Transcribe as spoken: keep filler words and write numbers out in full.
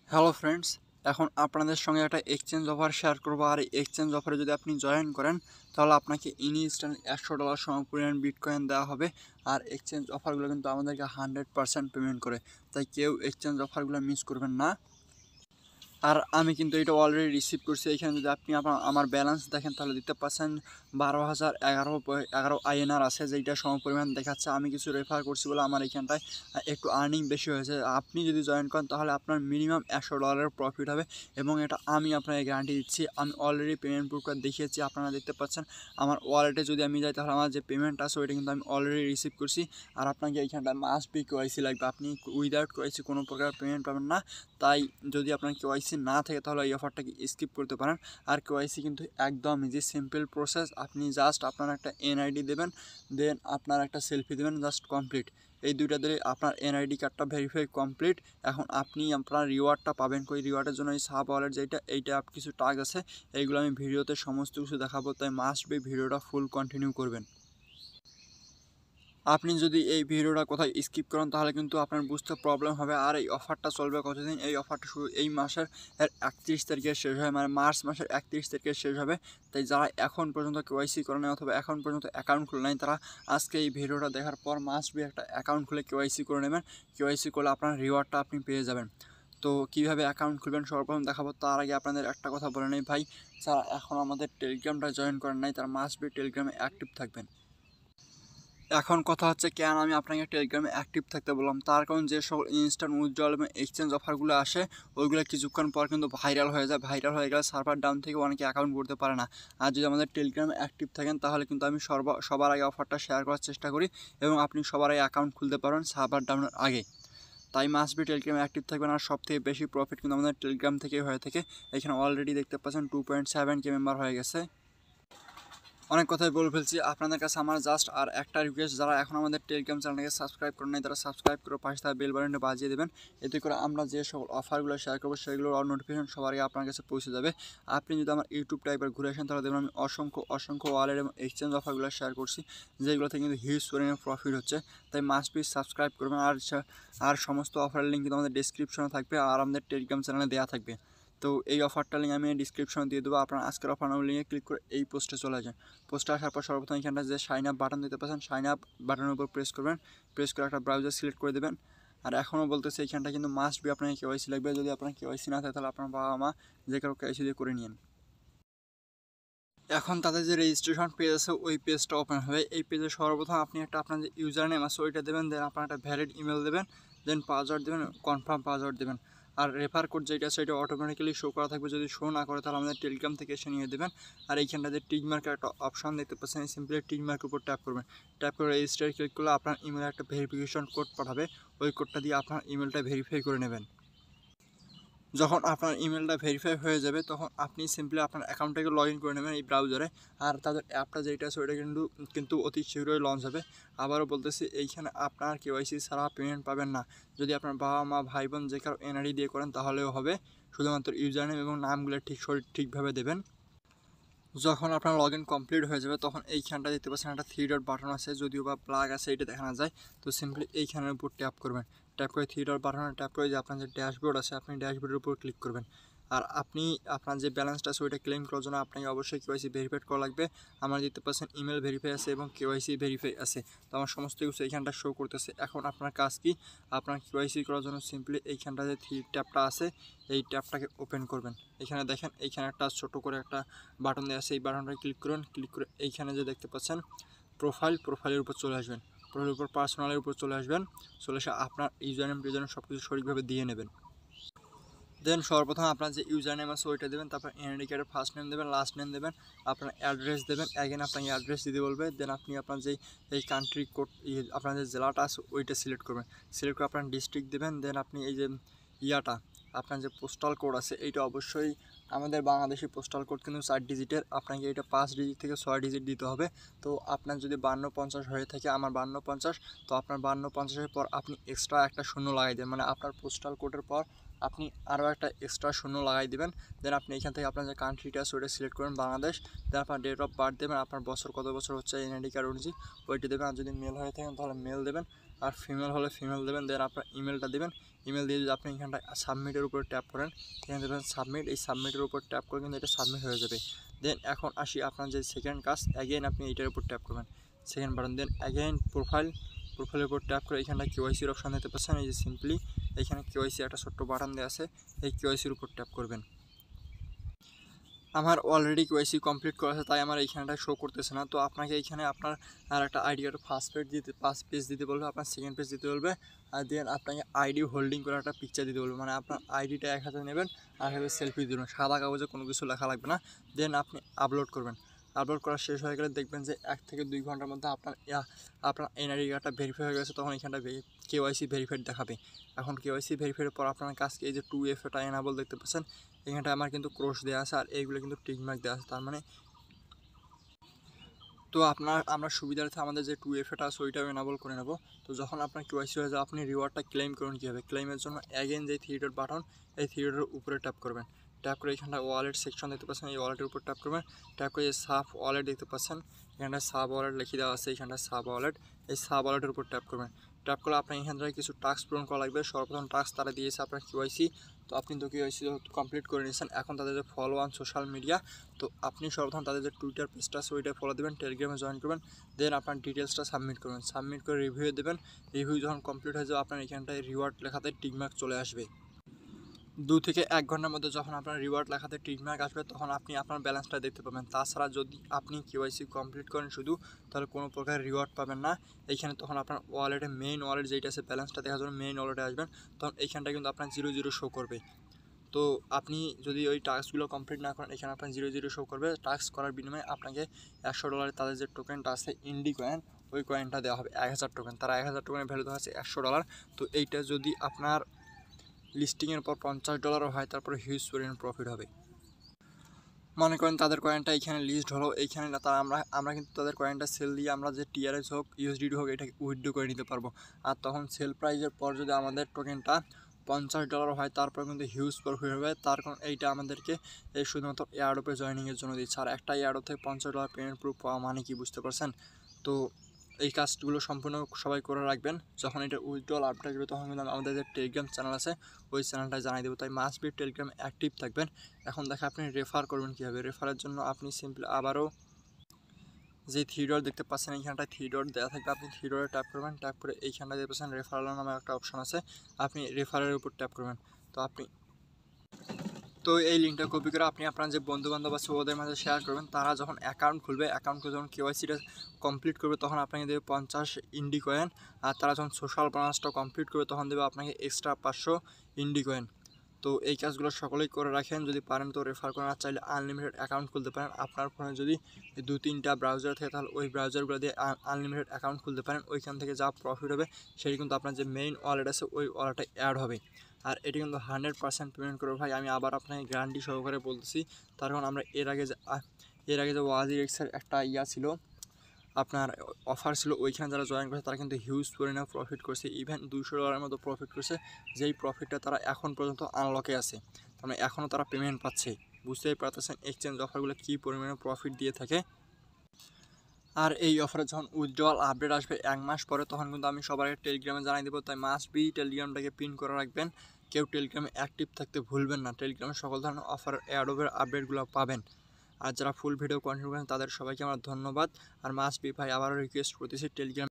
Hello friends, এখন আপনাদের সঙ্গে একটা এক্সচেঞ্জ অফার শেয়ার করবো। আর এই এক্সচেঞ্জ অফারে যদি আপনি জয়েন করেন তাহলে আপনাকে ইনস্ট্যান্ট একশো ডলার সমপরিমাণ বিটকয়েন দেওয়া হবে। আর এক্সচেঞ্জ অফারগুলো কিন্তু আমাদেরকে হান্ড্রেড পার্সেন্ট পেমেন্ট করে, তাই কেউ এক্সচেঞ্জ অফারগুলো মিস করবেন না। আর আমি কিন্তু এটা অলরেডি রিসিভ করছি। এখানে যদি আপনি আপনার আমার ব্যালেন্স দেখেন তাহলে দিতে পারছেন বারো হাজার এগারো এগারো আইএনআর আছে, যেইটা সমপরিমাণ দেখাচ্ছে। আমি কিছু রেফার করছি বলে আমার এখানটায় একটু আর্নিং বেশি হয়েছে। আপনি যদি জয়েন করেন তাহলে আপনার মিনিমাম একশো ডলারের প্রফিট হবে, এবং এটা আমি আপনাকে গ্যারান্টি দিচ্ছি। আমি অলরেডি পেমেন্ট প্রুফ দেখিয়েছি, আপনারা দেখতে পাচ্ছেন। আমার ওয়ালেটে যদি আমি যাই তাহলে আমার যে পেমেন্ট আছে ওইটা কিন্তু আমি অলরেডি রিসিভ করছি। আর আপনাকে এইখানটায় মাস্ট বি কেওয়াইসি লাগবে, আপনি উইদাউট কেওয়াইসি কোনো প্রকার পেমেন্ট পাবেন না। তাই যদি আপনার কেওয়াইসি না থাকে তাহলে এই অফারটাকে স্কিপ করতে পারেন। আর কেওয়াইসি কিন্তু একদম ইজি, সিম্পল প্রসেস। আপনি জাস্ট আপনার একটা এনআইডি দেবেন, দেন আপনার একটা সেলফি দেবেন, জাস্ট কমপ্লিট। এই দুইটা দিলে আপনার এনআইডি কার্ডটা ভেরিফাই কমপ্লিট। এখন আপনি আপনার রিওয়ার্ডটা পাবেন। কই রিওয়ার্ডের জন্য এই সাব ওয়ালেট যেটা, এইটা কিছু টাগ আছে, এইগুলো আমি ভিডিওতে সমস্ত কিছু দেখাবো, তাই মাস্ট বি ভিডিওটা ফুল কন্টিনিউ করবেন। আপনি যদি এই ভিডিওটা কোথায় স্কিপ করেন তাহলে কিন্তু আপনার বুঝতে প্রবলেম হবে। আর এই অফারটা চলবে কতদিন? এই অফারটা শুরু এই মাসের একত্রিশ তারিখে শেষ হয়, মানে মার্চ মাসের একত্রিশ তারিখে শেষ হবে। তাই যারা এখন পর্যন্ত কেওয়াইসি করে নেয় অথবা এখন পর্যন্ত অ্যাকাউন্ট খুলে নেয়, তারা আজকে এই ভিডিওটা দেখার পর মাস্ট বি একটা অ্যাকাউন্ট খুলে কেওয়াইসি করে নেবেন। কেওয়াইসি করলে আপনার রিওয়ার্ডটা আপনি পেয়ে যাবেন। তো কীভাবে অ্যাকাউন্ট খুলবেন সর্বপ্রথম দেখাবো। তার আগে আপনাদের একটা কথা বলে নেই ভাই, যারা এখন আমাদের টেলিগ্রামটা জয়েন করেন নাই তারা মাস্ট বি টেলিগ্রামে অ্যাক্টিভ থাকবেন। এখন কথা হচ্ছে কেন আমি আপনাকে টেলিগ্রামে অ্যাক্টিভ থাকতে বললাম, তার কারণ যে সকল ইনস্ট্যান্ট উইথড্রয়াল এবং এক্সচেঞ্জ অফারগুলো আসে ওইগুলো কিছুক্ষণ পর কিন্তু ভাইরাল হয়ে যায়। ভাইরাল হয়ে গেলে সার্ভার ডাউন থেকে অনেকে অ্যাকাউন্ট করতে পারে না। আর যদি আমাদের টেলিগ্রামে অ্যাক্টিভ থাকেন তাহলে কিন্তু আমি সর্ব সবার আগে অফারটা শেয়ার করার চেষ্টা করি, এবং আপনি সবার আগে অ্যাকাউন্ট খুলতে পারেন সার্ভার ডাউনের আগে। তাই মাস্ট বি টেলিগ্রামে অ্যাক্টিভ থাকবেন। আর সব থেকে বেশি প্রফিট কিন্তু আমাদের টেলিগ্রাম থেকে হয়ে থাকে। এখানে অলরেডি দেখতে পাচ্ছেন two point seven K member হয়ে গেছে। অনেক কথাই বলে ফেলছি আপনাদের কাছে। আমার জাস্ট আর একটা রিকোয়েস্ট, যারা এখন আমাদের টেলিগ্রাম চ্যানেলকে সাবস্ক্রাইব করেন নাই তারা সাবস্ক্রাইব করে পাশে থাকা বেল বাটনটা বাজিয়ে দেবেন। এতে করে আমরা যে সকল অফারগুলো শেয়ার করবো সেগুলোর নোটিফিকেশন সবার আগে আপনার কাছে পৌঁছে যাবে। আপনি যদি আমার ইউটিউবটা একবার ঘুরে আসেন তাহলে দেখবেন আমি অসংখ্য অসংখ্য ওয়ালেট এবং এক্সচেঞ্জ অফারগুলো শেয়ার করছি, যেগুলোতে কিন্তু হিউজ পরিমাণে প্রফিট হচ্ছে। তাই মাস্ট বি সাবস্ক্রাইব করবেন। আর আর সমস্ত অফারের লিঙ্ক কিন্তু আমাদের ডিসক্রিপশনে থাকবে আর আমাদের টেলিগ্রাম চ্যানেলে দেওয়া থাকবে। তো এই অফারটা লিঙ্ক আমি ডিসক্রিপশনে দিয়ে দেবো। আপনার আজকের অফার নাম লিঙ্কে ক্লিক করে এই পোস্টে চলে যান। পোস্টে আসার পর সর্বপ্রথম এখানটা যে সাইন আপ বাটন দিতে পারছেন, সাইন আপ বাটনের উপর প্রেস করবেন। প্রেস করে একটা ব্রাউজার সিলেক্ট করে দেবেন। আর এখনও বলতেছে এইখানটা কিন্তু মাস্ট বি আপনাকে কেওয়াইসি লাগবে। যদি আপনার কেওয়াইসি না থাকে তাহলে আপনার বাবা মা যে কারো কেওয়াইসি দিয়ে করে নিন। এখন তাদের যে রেজিস্ট্রেশন পেজ আছে ওই পেজটা ওপেন হবে। এই পেজে সর্বপ্রথম আপনি একটা আপনার যে ইউজার নেম আছে ওইটা দেবেন, দেন আপনার একটা ভ্যালিড ইমেল দেবেন, দেন পাসওয়ার্ড দেবেন, কনফার্ম পাসওয়ার্ড দেবেন। আর রেফার কোড যেটা সেটা অটোমেটিক্যালি শো করা থাকবে। যদি শো না করে তাহলে আমাদের টেলিগ্রাম থেকে এসে নিয়ে দেবেন। আর এইখানটা যে টিক মার্কের একটা অপশন দেখতে পাচ্ছেন, সিম্পলি টিক মার্কের উপর ট্যাপ করবেন। ট্যাপ করে রেজিস্টার ক্লিক করলে আপনার ইমেলে একটা ভেরিফিকেশন কোড পাঠাবে। ওই কোডটা দিয়ে আপনার ইমেলটা ভেরিফাই করে নেবেন। যখন আপনার ইমেলটা ভেরিফাই হয়ে যাবে তখন আপনি সিম্পলি আপনার অ্যাকাউন্টটাকে লগ ইন করে নেবেন এই ব্রাউজারে। আর তাদের অ্যাপটা যেটা আছে ওইটা কিন্তু কিন্তু অতি শীঘ্রই লঞ্চ হবে। আবারও বলতেছি, এইখানে আপনার কেওয়াইসি ছাড়া পেমেন্ট পাবেন না। যদি আপনার বাবা মা ভাই বোন যে কারো এনআইডি দিয়ে করেন তাহলেও হবে। শুধুমাত্র ইউজার নেম এবং নামগুলো ঠিক ঠিকভাবে দেবেন। যখন আপনার লগ ইন কমপ্লিট হয়ে যাবে তখন এইখানটা দেখতে পাচ্ছেন একটা থ্রি ডট বাটন আছে, যদিও বা প্লাগ আছে এটা দেখানো যায়। তো সিম্পলি এইখানের উপর ট্যাপ করবেন। ট্যাপ করে থ্রি ডট বাটনে ট্যাপ করে যে আপনার যে ড্যাশবোর্ড আছে আপনি ড্যাশবোর্ডের উপর ক্লিক করবেন। আর আপনি আপনার যে ব্যালেন্সটা আছে ওইটা ক্লেম করার জন্য আপনাকে অবশ্যই কেওয়াইসি ভেরিফাই করা লাগবে। আমার দেখতে পাচ্ছেন ইমেল ভেরিফাই আছে এবং কেওয়াইসি ভেরিফাই আছে। তো আমার সমস্ত কিছু এইখানটা শো করতেছে। এখন আপনার কাজ কি, আপনার কেওয়াইসি করার জন্য সিম্পলি এইখানটা যে থ্রি ট্যাপটা আছে এই ট্যাপটাকে ওপেন করবেন। এখানে দেখেন এইখানে একটা ছোটো করে একটা বাটন দেওয়া আছে, এই বাটনটা ক্লিক করুন। ক্লিক করে এইখানে যে দেখতে পাচ্ছেন প্রোফাইল, প্রোফাইলের উপর চলে আসবেন। প্রোফাইলের উপর পার্সোনালের উপর চলে আসবেন। চলে এসে আপনার ইউজার নেম টিউজার নেম সব কিছু সঠিকভাবে দিয়ে নেবেন। দেন সর্বপ্রথম আপনার যে ইউজার নেম আছে ওইটা দেবেন, তারপর এনআইডি কার্ডের ফার্স্ট নেম দেবেন, লাস্ট নেম দেবেন, আপনার অ্যাড্রেস দেবেন। অ্যাগেন আপনাকে অ্যাড্রেস দিতে বলবে। দেন আপনি আপনার যে এই কান্ট্রি কোড আপনার যে জেলাটা আছে ওইটা সিলেক্ট করবেন। সিলেক্ট করে আপনার ডিস্ট্রিক্ট দেবেন। দেন আপনি এই যে ইয়াটা আপনার যে পোস্টাল কোড আছে এইটা অবশ্যই আমাদের বাংলাদেশি পোস্টাল কোড কিন্তু চার ডিজিটের, আপনাকে এটা পাঁচ ডিজিট থেকে ছয় ডিজিট দিতে হবে। তো আপনার যদি বান্ন পঞ্চাশ হয়ে থাকে, আমার বান্ন পঞ্চাশ, তো আপনার বান্ন পঞ্চাশের পর আপনি এক্সট্রা একটা শূন্য লাগাই দেন, মানে আপনার পোস্টাল কোডের পর আপনি আরও একটা এক্সট্রা শূন্য লাগাই দেবেন। দেন আপনি এখান থেকে আপনার যে কান্ট্রিটা আছে ওইটা সিলেক্ট করেন বাংলাদেশ। দেন আপনার ডেট অফ বার্থ দেবেন, আপনার বছর কত বছর হচ্ছে এনআইডি কার্ড অনুযায়ী ওইটা দেবেন। আর যদি মেল হয়ে থাকেন তাহলে মেল দেবেন, আর ফিমেল হলে ফিমেল দেবেন। দেন আপনার ইমেলটা দেবেন। ইমেল দিয়ে যদি আপনি এখানটা সাবমিটের উপর ট্যাপ করেন, এখানে দেবেন সাবমিট, এই সাবমিটের উপর ট্যাপ করে কিন্তু এটা সাবমিট হয়ে যাবে। দেন এখন আসি আপনার যে সেকেন্ড কাজ, অ্যাগেন আপনি এইটার উপর ট্যাপ করবেন, second button. Then again profile, প্রোফাইলের উপর ট্যাপ করে এখানটা কেওয়াইসির অপশান দিতে পারছেন, এই যে সিম্পলি এখানে কেওয়াইসি একটা ছোট্ট বাটন দেওয়া আছে, এই কেওয়াইসির উপর ট্যাপ করবেন। আমার অলরেডি কেওয়াইসি কমপ্লিট করা আছে, তাই আমার এইখানটা শো করতেছে না। তো আপনাকে এইখানে আপনার আর একটা আইডি একটা ফার্স্ট পেজ দিতে ফার্স্ট পেজ দিতে বলবে, আপনার সেকেন্ড পেজ দিতে বলবে, আর দেন আপনাকে আইডি হোল্ডিং করে একটা পিকচার দিতে বলবে, মানে আপনার আইডিটা এক হাতে নেবেন আর হাতে সেলফি দেবেন, সাদা কাগজে কোনো কিছু লেখা লাগবে না। দেন আপনি আপলোড করবেন, আপলোড করা শেষ হয়ে গেলে দেখবেন যে এক থেকে দুই ঘন্টার মধ্যে আপনার আপনার এনআইডি কার্ডটা ভেরিফাই হয়ে গেছে, তখন এখানটা কেওয়াইসি ভেরিফাইড দেখাবে। এখন কেওয়াইসি ভেরিফাইয়ের পর আপনার কাজকে এই যে টু এফ এটা এনাবল দেখতে পাচ্ছেন, এখানটা আমার কিন্তু ক্রস দেওয়া আছে আর এইগুলো কিন্তু টিকমার্ক দেওয়া আছে, তার মানে তো আপনার আমরা সুবিধার্থে আমাদের যে টু এফ এটা আছে ওইটাও এনাবল করে নেব। তো যখন আপনার কেওয়াইসি হয়ে যায়, আপনি রিওয়ার্ডটা ক্লেম করুন কীভাবে, ক্লেমের জন্য অ্যাগেন যে থ্রি ডট বাটন, এই থ্রি ডটের উপরে ট্যাপ করবেন, ট্যাপ করে এখানটা ওয়ালেট সেকশন দেখতে পাচ্ছেন, এই ওয়ালেটের উপর ট্যাপ করবেন, ট্যাপ করে সাব ওয়ালেট দেখতে পাচ্ছেন, এখানটা সাব ওয়ালেট লিখে দেওয়া আছে, এখানটা সাব ওয়ালেট, এই সাব ওয়ালেটের উপর ট্যাপ করবেন। ট্যাপ করলে আপনার এখান থেকে কিছু টাস্ক পূরণ করা লাগবে। সর্বপ্রথম টাস্ক তারা দিয়েছে আপনার কেওয়াইসি, তো আপনি তো কেওয়াইসি কমপ্লিট করে নিয়েছেন। এখন তাদের যে ফলো অন সোশ্যাল মিডিয়া, তো আপনি সর্বপ্রথম তাদের যে টুইটার পেজটা আছে ওইটা ফলো দেবেন, টেলিগ্রামে জয়েন করবেন, দেন আপনার ডিটেলসটা সাবমিট করবেন, সাবমিট করে রিভিউ দেবেন। রিভিউ যখন কমপ্লিট হয়ে যাবে, আপনার এখানটায় রিওয়ার্ড লেখাতে টিকমার্ক চলে আসবে। দু থেকে এক ঘন্টার মধ্যে যখন আপনার রিওয়ার্ড লেখাতে টিকমার্ক আসবে, তখন আপনি আপনার ব্যালেন্সটা দেখতে পাবেন। তাছাড়া যদি আপনি কেওয়াইসি কমপ্লিট করেন শুধু, তাহলে কোনো প্রকার রিওয়ার্ড পাবেন না। এইখানে তখন আপনার ওয়ালেটে মেইন ওয়ালেট যেটা আছে ব্যালেন্সটা দেখার জন্য মেইন ওয়ালেটে আসবেন, তখন এইখানটা কিন্তু আপনার জিরো জিরো শো করবে। তো আপনি যদি ওই টাস্কগুলো কমপ্লিট না করেন, এখানে আপনার জিরো জিরো শো করবে। টাস্ক করার বিনিময়ে আপনাকে একশো ডলারের তাদের যে টোকেনটা আছে ইন্ডিকয়েন, ওই কয়েনটা দেওয়া হবে এক হাজার টোকেন। তারা এক হাজার টোকেনের ভ্যালু দেওয়া আছে একশো ডলার। তো এইটা যদি আপনার লিস্টিংয়ের পর পঞ্চাশ ডলারও হয়, তারপরে হিউজ পরিমাণ প্রফিট হবে। মনে করেন তাদের কয়েনটা এইখানে লিস্ট হলো, এইখানে তারা আমরা আমরা কিন্তু তাদের কয়েনটা সেল দিয়ে আমরা যে টিআরএস হোক ইউএসডিটি হোক এটাকে উইথড্র করে নিতে পারবো। আর তখন সেল প্রাইজের পর যদি আমাদের টোকেনটা পঞ্চাশ ডলার হয়, তারপর কিন্তু হিউজ প্রফিট হবে। তার কারণ এইটা আমাদেরকে এই শুধুমাত্র এয়ারড্রপে জয়েনিংয়ের জন্য দিচ্ছে। আর একটা এয়ারড্রপ থেকে পঞ্চাশ ডলার পেমেন্ট প্রুফ পাওয়া মানে কি বুঝতে পারছেন? তো এই কাজগুলো সম্পূর্ণ সবাই করে রাখবেন। যখন এটা উইথড্রল আপডেট আসবে, তখন কিন্তু আমাদের যে টেলিগ্রাম চ্যানেল আছে ওই চ্যানেলটা জানিয়ে দেবো। তাই মাস্ট বি টেলিগ্রাম অ্যাক্টিভ থাকবেন। এখন দেখা আপনি রেফার করবেন কীভাবে। রেফারের জন্য আপনি সিম্পলি আবারও যে থ্রি ডট দেখতে পাচ্ছেন, এইখানটায় থ্রি ডট দেওয়া থাকবে, আপনি থ্রি ডটে ট্যাপ করবেন, ট্যাপ করে এইখানটায় দেখতে পাচ্ছেন রেফারেল নামে একটা অপশন আছে, আপনি রেফারের উপর ট্যাপ করবেন। তো আপনি তো এই লিঙ্কটা কপি করে আপনি আপনার যে বন্ধুবান্ধব আছে ওদের মাঝে শেয়ার করবেন। তারা যখন অ্যাকাউন্ট খুলবে, অ্যাকাউন্ট যখন কেওয়াইসিটা কমপ্লিট করবে, তখন আপনাকে দেবে পঞ্চাশ ইন্ডিকয়েন। আর তারা যখন সোশ্যাল ব্রাঞ্চটা কমপ্লিট করবে, তখন দেবে আপনাকে এক্সট্রা পাঁচশো ইন্ডিকয়েন। তো এই কাজগুলো সকলেই করে রাখেন, যদি পারেন তো রেফার করেন। আর চাইলে আনলিমিটেড অ্যাকাউন্ট খুলতে পারেন। আপনার ফোনে যদি দু তিনটা ব্রাউজার থাকে, তাহলে ওই ব্রাউজারগুলো দিয়ে আনলিমিটেড অ্যাকাউন্ট খুলতে পারেন। ওইখান থেকে যা প্রফিট হবে সেটি কিন্তু আপনার যে মেইন ওয়ালেট আছে ওই ওয়ালেটে অ্যাড হবে। আর এটি কিন্তু হান্ড্রেড পার্সেন্ট পেমেন্ট করবে ভাই, আমি আবার আপনাকে গ্যারান্টি সহকারে বলতেছি। তার কারণ আমরা এর আগে যে এর আগে যে ওয়াজির এক্সের একটা ইয়া ছিল, আপনার অফার ছিল, ওইখানে যারা জয়েন করেছে তারা কিন্তু হিউজ পরিমাণে প্রফিট করছে, ইভেন দুশো ডলারের মতো প্রফিট করছে। যেই প্রফিটটা তারা এখন পর্যন্ত আনলকে আছে, মানে এখনও তারা পেমেন্ট পাচ্ছে। বুঝতেই পারতেছেন এক্সচেঞ্জ অফারগুলো কী পরিমাণে প্রফিট দিয়ে থাকে। আর এই অফারে যখন উইথড্রয়াল আপডেট আসবে এক মাস পরে, তখন কিন্তু আমি সবার আগে টেলিগ্রামে জানিয়ে দেবো। তাই মাস্ট বি টেলিগ্রামটাকে পিন করে রাখবেন। কেউ টেলিগ্রামে অ্যাক্টিভ থাকতে ভুলবেন না। টেলিগ্রামে সকল ধরনের অফার এয়ারড্রপের আপডেটগুলো পাবেন। আর যারা ফুল ভিডিও কন্টিনিউ করেন তাদের সবাইকে আমার ধন্যবাদ। আর মাস্ট বি ভাই আবারও রিকোয়েস্ট করতেছি, টেলিগ্রাম